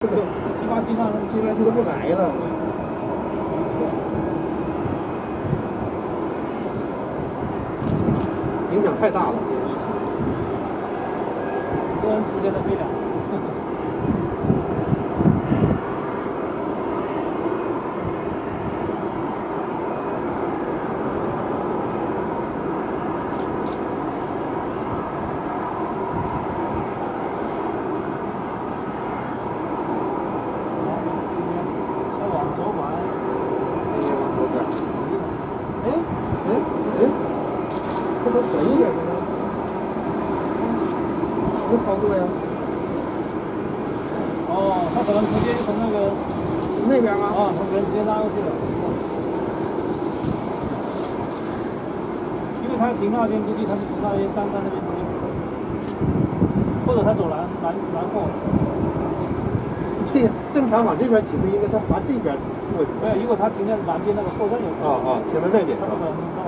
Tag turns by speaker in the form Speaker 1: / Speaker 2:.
Speaker 1: 787上
Speaker 2: 787都不来了。影响太大了，这个疫情。
Speaker 1: 1个人时间能飞2次。
Speaker 2: 操作呀？
Speaker 1: 哦，他可能直接从那个
Speaker 2: 从那边吗？
Speaker 1: 啊，他可能直接拉过去了。因为他停那边，估计他是从那边山那边直接走过去，或者他走南货。
Speaker 2: 这正常往这边起飞，应该他滑这边过去。
Speaker 1: 没有，如果他停在南边那个货站有。
Speaker 2: 停在那边。
Speaker 1: 他不可能到。